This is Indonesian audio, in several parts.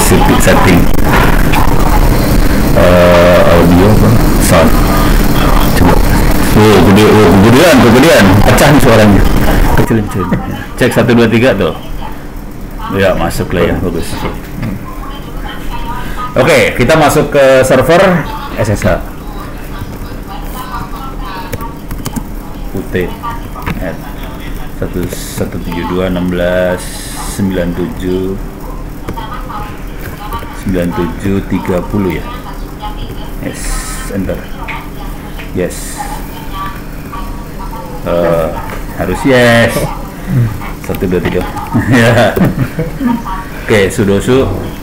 setting audio apa? Sound. Coba. Kemudian pecah nih suaranya. Kecilin. Cek 1 2 3 tuh. Ya, masuk lah ya, bagus. Oke, kita masuk ke server SSH. UT at 172.16.97.97.30 ya. Yes, enter. Yes. Harus yes. 1 2 3. Ya. Oke, sudosu.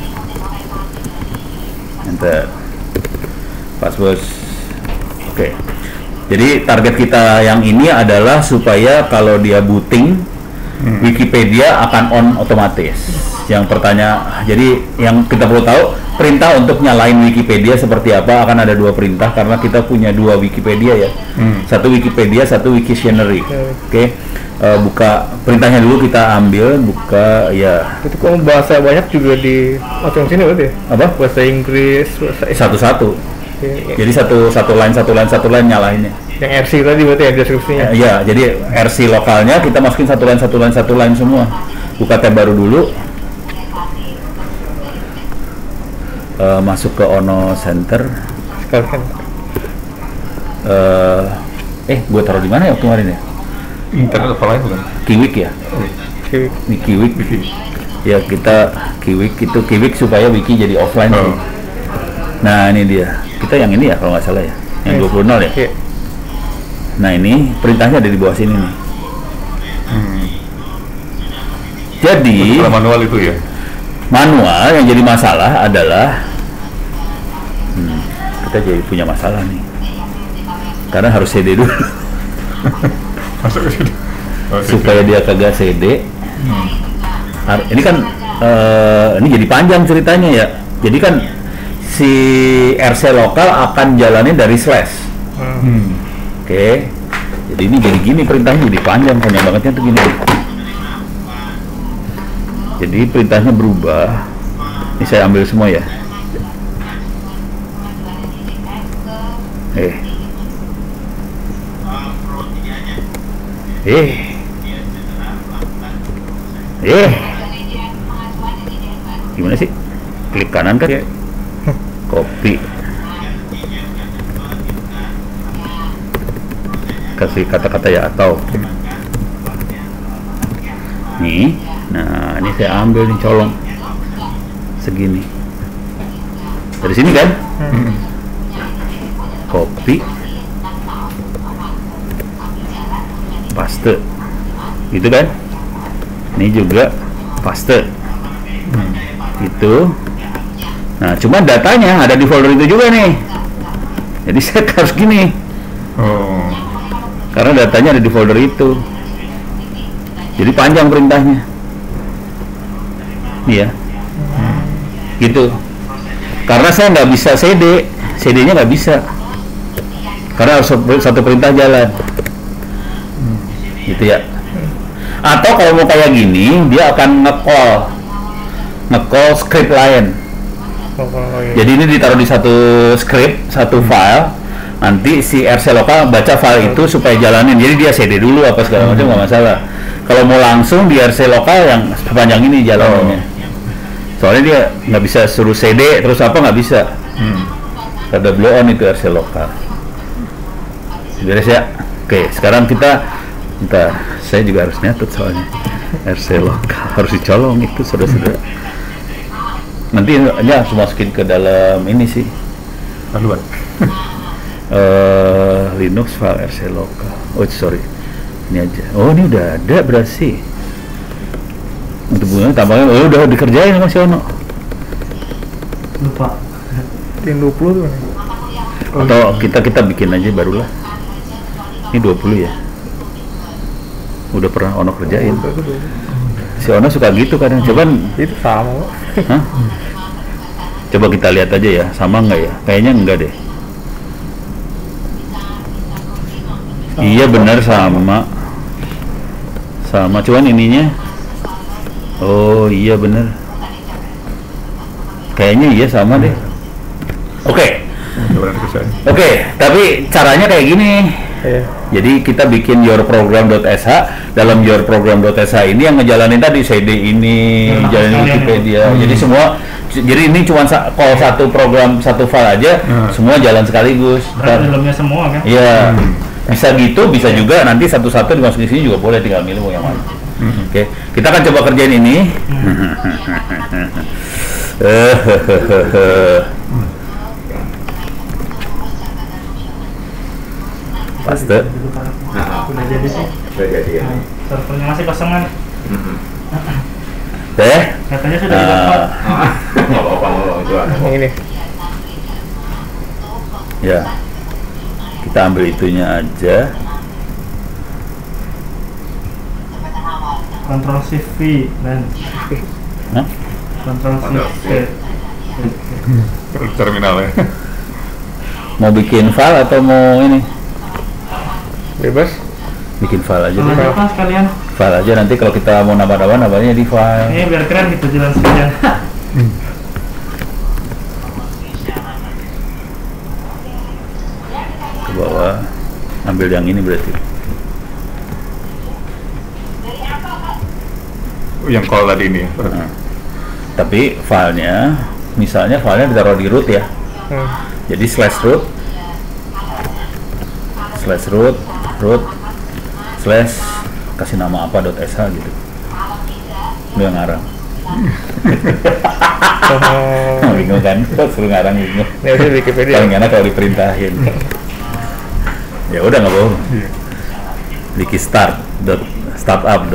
Enter. Password. Oke. Jadi target kita yang ini adalah supaya kalau dia booting Wikipedia akan on otomatis. Yang jadi yang kita perlu tahu perintah untuk nyalain Wikipedia seperti apa, akan ada 2 perintah karena kita punya 2 Wikipedia ya. Satu Wikipedia, satu Wiktionary. Oke. Buka perintahnya dulu, kita ambil buka ya. Itu kalau bahasa banyak juga di macam sini berarti. Apa? Bahasa Inggris, bahasa satu-satu. Jadi satu line nyalainnya. Yang RC tadi berarti ya deskripsinya. Ya, jadi RC lokalnya kita masukin satu line semua. Buka tab baru dulu. Masuk ke Ono Center. Sekalian. Gue taruh di mana ya kemarin ya? Internet apa lain bukan? Kiwik ya? Kiwik. Ini Kiwik. Ya, kita Kiwik supaya wiki jadi offline sih. Nah, ini dia. Kita yang ini ya kalau nggak salah ya. Yang 20.0 ya? Iya. Nah, ini perintahnya ada di bawah sini nih. Jadi Kalau manual itu ya? Manual yang jadi masalah adalah kita jadi punya masalah nih. Karena harus CD dulu. Masuk ke sini. Supaya dia kagak CD. Ini kan ini jadi panjang ceritanya ya. Jadi kan si RC lokal akan jalanin dari slash. Oke. Jadi ini jadi gini perintahnya, jadi panjang bangetnya tuh gini. Jadi perintahnya berubah. Ini saya ambil semua ya. Gimana sih? Klik kanan kan? Copy. Kasih kata-kata ya atau. Nih. Nah, ini saya ambil nih colong segini dari sini kan, copy, paste, gitu kan? Ini juga paste, gitu. Nah, cuman datanya ada di folder itu juga nih. Jadi saya harus gini, karena datanya ada di folder itu. Jadi panjang perintahnya. Iya, gitu. Karena saya nggak bisa CD-nya nggak bisa, karena harus satu perintah jalan, gitu ya. Atau kalau mau kayak gini, dia akan nge-call script lain. Jadi ini ditaruh di satu script, satu file. Nanti si RC lokal baca file itu supaya jalanin. Jadi dia CD dulu apa segala macam nggak masalah. Kalau mau langsung di RC lokal yang sepanjang ini jalanannya. Soalnya dia nggak bisa suruh CD terus apa, nggak bisa. Ada blow on itu RC lokal. Beres ya. Oke, sekarang saya juga harus nyatet soalnya RC lokal harus dicolong itu saudara-saudara. Nanti ya harus masukin ke dalam ini sih. Haluan. Linux file RC lokal. Oh sorry, ini aja. Oh ini udah ada berarti. Untuk bunga tampaknya udah dikerjain sama si Ono. Lupa. Yang 20 tuh. Atau kita bikin aja barulah. Ini 20 ya. Udah pernah Ono kerjain. Si Ono suka gitu kadang. Coba itu sama. Hah? Coba kita lihat aja ya, sama nggak ya? Kayaknya enggak deh. Iya benar sama, cuman ininya, oh iya benar, Kayaknya iya sama deh. Oke. Coba nanti kerjain. Oke, tapi caranya kayak gini. Iya. Jadi kita bikin yourprogram.sh. Dalam yourprogram.sh ini yang ngejalanin tadi CD ini, jalanin Wikipedia. Jadi semua, jadi ini cuma kalau satu program satu file aja, semua jalan sekaligus. Berarti dalamnya semua kan? Iya, bisa gitu, bisa juga nanti satu-satu dimasukin di sini juga boleh, tinggal milih mau yang mana. Oke, kita akan coba kerjain ini. Paste. Udah jadi sih. Udah jadi ya. Servernya masih kosong kan? Deh. Katanya sudah didapat. Nggak apa-apa kalau itu ada. Yang ini. Ya. Kita ambil itunya aja. Ctrl Shift V dan Hah? Ctrl Shift V. Terminal ya. Mau bikin file atau mau ini? Bebas. Bikin file aja Kalau deh. apa sekalian? File aja, nanti kalau kita mau nambah-nambah nambahnya di file. Ini biar keren gitu jalan sekalian. Ke bawah. Ambil yang ini berarti. Yang call tadi ini ya. Nah, tapi filenya, misalnya filenya ditaruh di root ya. Jadi /root root kasih nama apa .sh gitu. Lu yang ngarang. Bingung kan? Suruh ngarang bingung. Ya udah Wikipedia. Paling enak kalau diperintahin. Ya udah nggak bohong. Wiki startup.sh. Startup.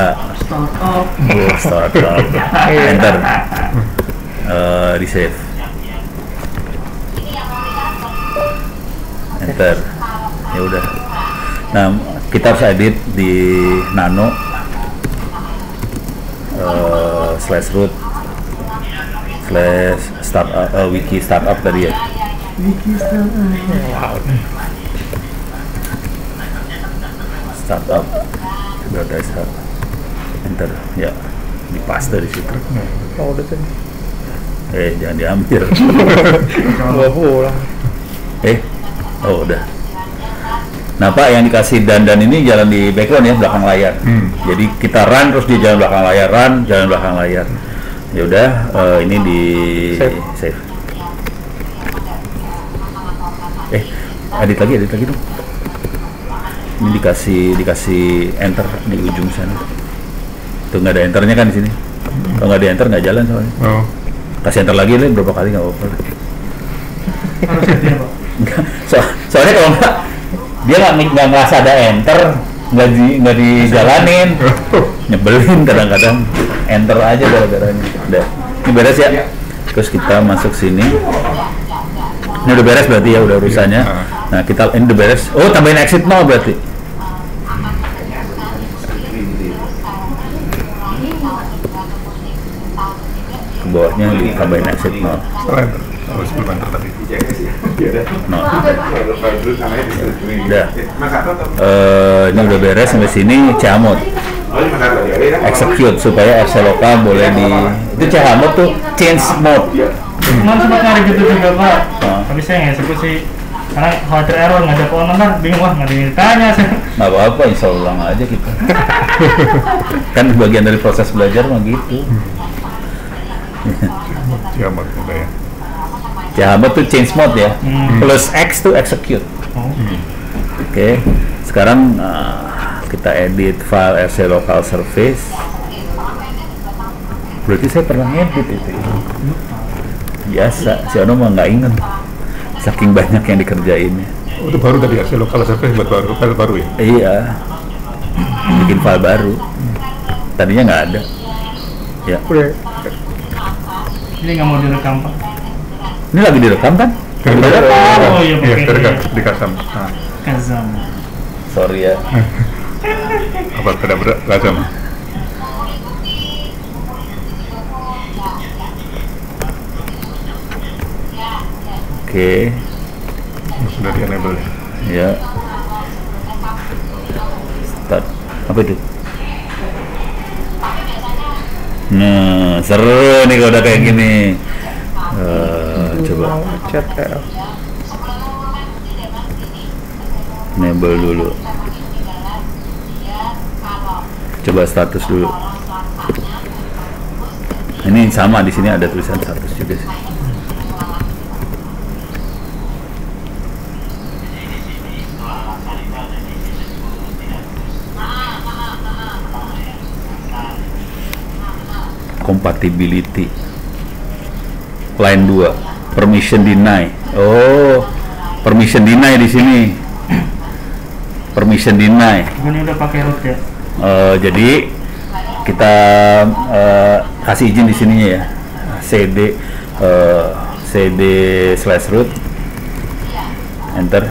Startup. Enter. Di save. Enter. Ya udah. Nah, kita harus edit di nano /root /wiki startup tadi ya. Startup.sh. Enter. Ya, dipaste di situ. Oh, udah tadi. Jangan diambil. Bawa pulang. Oh udah. Nah Pak, yang dikasih dan ini jalan di background ya, belakang layar. Jadi kita run terus dia jalan belakang layar, jalan belakang layar. Ya udah, ini di save. Edit lagi dong. Ini dikasih enter di ujung sana. Tuh nggak ada enternya kan di sini. Kalau nggak ada enter nggak jalan soalnya. Oh. Kasih enter lagi berapa kali nggak apa-apa. Harus jadi apa? Soalnya kalau nggak, dia nggak ngerasa ada enter, nggak dijalanin, nyebelin kadang-kadang. Enter aja gara-garanya. Udah, ini beres ya. Terus kita masuk sini. Ini udah beres berarti ya, udah urusannya. Nah kita ini udah beres. Oh tambahin exit 0 berarti. Ke bawahnya ditambahin exit 0. Harus sebelum enter tadi. Udah. Ini udah beres sampai sini. Camot execute supaya RC lokal boleh di itu camot tuh change mode. Cuman sempat nyari gitu juga Pak. Tapi saya nggak eksekusi karena khawatir error, nggak ada pohon kan, bingung nggak ditanya saya. Nggak apa-apa, install ulang aja kita. Kan bagian dari proses belajar mah gitu. Jamat udah ya. Camot tuh change mode ya. Plus X tuh execute. Oke. Sekarang kita edit file RC local service. Berarti saya pernah ngedit itu. Biasa, si Ono mah nggak inget. Saking banyak yang dikerjainnya. Oh, itu baru tadi ya, local service buat file baru ya? Iya. Bikin file baru. Tadinya nggak ada. Ya. Udah. Ini nggak mau direkam Pak. Ini lagi direkam kan? Oh iya Iya, pakai di custom. Nah, Kazam. Sorry ya. apa tidak beragam? Oke. Sudah di enable ya? Ya. Start. Apa itu? Nah, seru nih kalau udah kayak gini. Coba Mau chat ya. enable dulu. Coba status dulu. Ini sama, di sini ada tulisan status juga sih. Compatibility. Line 2, permission deny. Oh, permission deny di sini. Permission deny. Ini udah pakai root ya. Jadi kita kasih izin di sininya ya. cd/root, enter,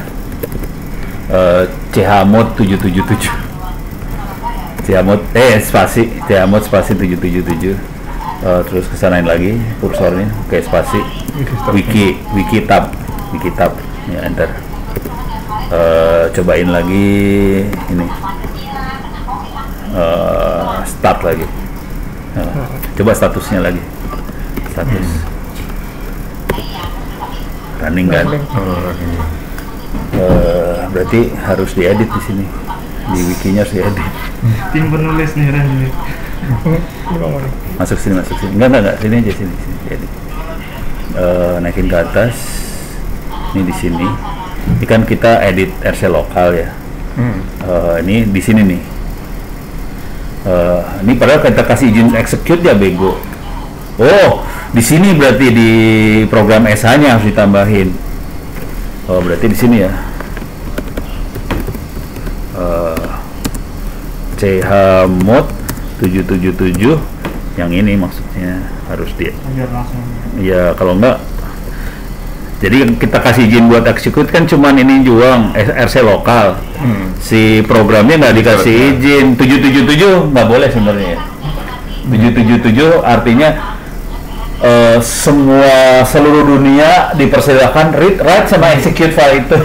chmod 777, chmod spasi 777, terus kesanain lagi kursornya, oke, spasi wiki tab ya, enter. Cobain lagi ini, start lagi. Coba statusnya lagi, status running kan. Berarti harus diedit di sini, di wikinya harus diedit. Tim penulis nih Ren ini. Masuk sini, enggak, sini aja, sini edit. Naikin ke atas, ini di sini. Ini kan kita edit RC lokal ya. Ini di sini nih. Ini padahal kita kasih izin execute ya, bego. Oh, di sini berarti di program SH-nya harus ditambahin. Oh, berarti di sini ya. chmod 777 yang ini maksudnya harus dia. Biar langsung. Ya, kalau enggak, jadi kita kasih izin buat execute kan cuman ini juang RC lokal. Si programnya nggak dikasih izin. 777 nggak boleh sebenarnya. 777 artinya seluruh dunia dipersilakan read, write sama execute file itu.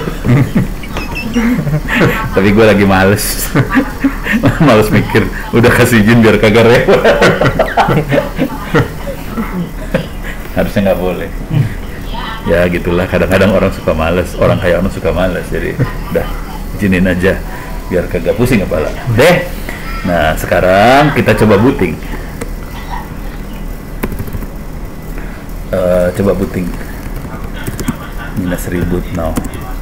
Tapi gue lagi males. Males mikir, udah kasih izin biar kagak repot. Harusnya nggak boleh. Ya gitulah, kadang-kadang orang suka males, orang kayak orang suka males, jadi udah izinin aja biar kagak pusing kepala deh. Nah, sekarang kita coba booting. Coba booting minus reboot now.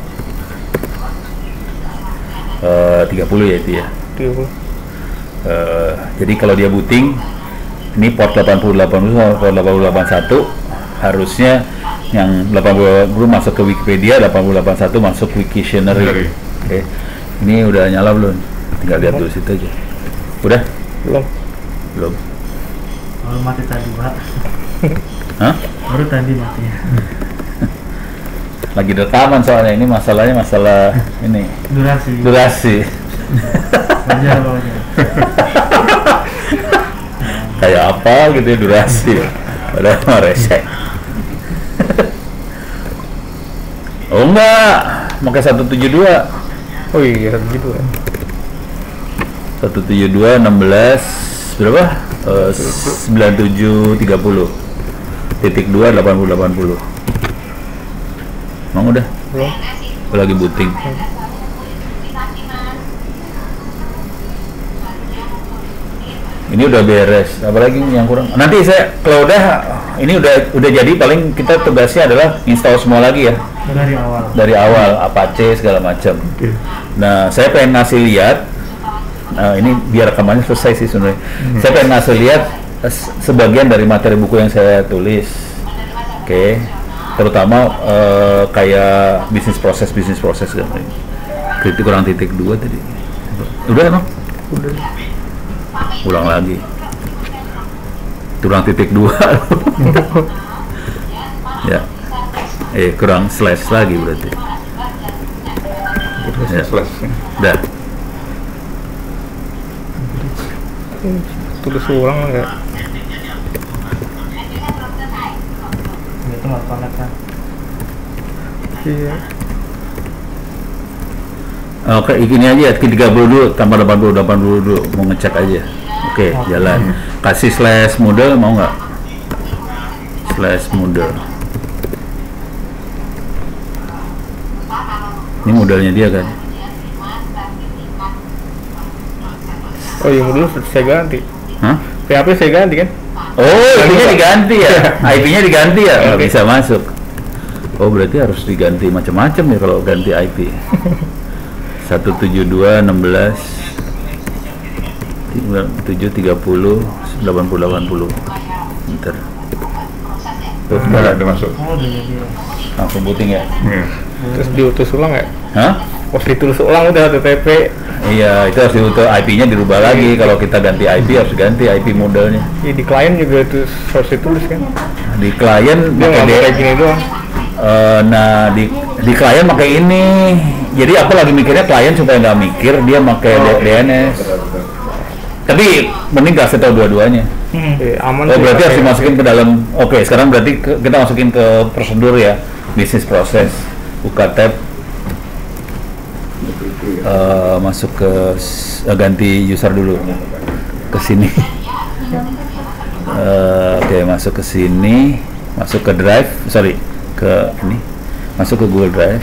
30 ya itu ya. 30. Jadi kalau dia booting, ini port 8080 sama port 8081 harusnya yang 80 masuk ke Wikipedia, 8081 masuk Wiktionary. Oke. Ini udah nyala belum? Tinggal lihat dulu situ aja. Udah? Belum. Baru mati tadi, Pak. Hah? Baru tadi matinya. Lagi rekaman soalnya, ini masalahnya masalah ini durasi. Wajar, wajar. Kayak apa gitu ya, durasi. Padahal mah resek. Oh enggak, pakai 172. Oh iya gitu ya. 172 16 berapa? 9730 titik 2 8080. Emang udah? Belum. Lagi booting. Ini udah beres, apalagi yang kurang. Nanti saya kalau udah ini udah jadi, paling kita tugasnya adalah install semua lagi ya. Dari awal Apache segala macam. Nah, saya pengen ngasih lihat. Ini biar rekamannya selesai sih sebenarnya. Saya pengen ngasih lihat sebagian dari materi buku yang saya tulis. Oke. Terutama kayak bisnis proses gitu. Itu kurang titik 2 tadi. Udah emang? Udah. Ulang lagi. Kurang titik 2. Ya. Kurang slash lagi berarti. Ya. Slash. Dah. Tulis ulang nggak? Itu nggak connect kan? Iya. Oke, ini aja 30 dulu tambah 80 dulu mau ngecek aja. Oke, jalan. Kasih slash model mau nggak? Slash model. Ini modelnya dia kan. Oh iya, dulu saya ganti. Hah? PHP saya ganti kan? Oh, IP-nya diganti ya. IP-nya diganti ya, nggak Oke. bisa masuk. Oh, berarti harus diganti macam-macam ya kalau ganti IP. 172 16 730 80 80. Bentar. Tuh, Nggak ada masuk. Oh, udah jadi. langsung booting ya. Iya. Terus diutus ulang ya? Hah? Oh, ditulis ulang udah HTTP. Iya, itu harus diutuh IP-nya dirubah lagi. Kalau kita ganti IP harus ganti IP modelnya. Ya, di klien juga itu harus ditulis kan? Di klien Dia pakai nggak mau kayak gini doang. nah di klien pakai ini. Jadi aku lagi mikirnya klien supaya nggak mikir dia pakai DNS. Tapi mending kasih tahu dua-duanya. Aman Oh, sih berarti harus pakai. dimasukin ke dalam. Oke, sekarang berarti kita masukin ke prosedur ya, bisnis proses. Buka tab, masuk ke ganti user dulu ke sini. Oke, masuk ke sini, masuk ke drive, sorry, ke ini, masuk ke Google Drive.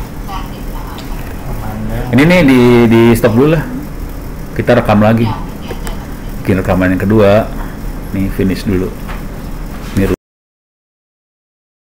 Ini nih di stop dulu lah. Kita rekam lagi. Bikin rekaman yang kedua. Nih finish dulu.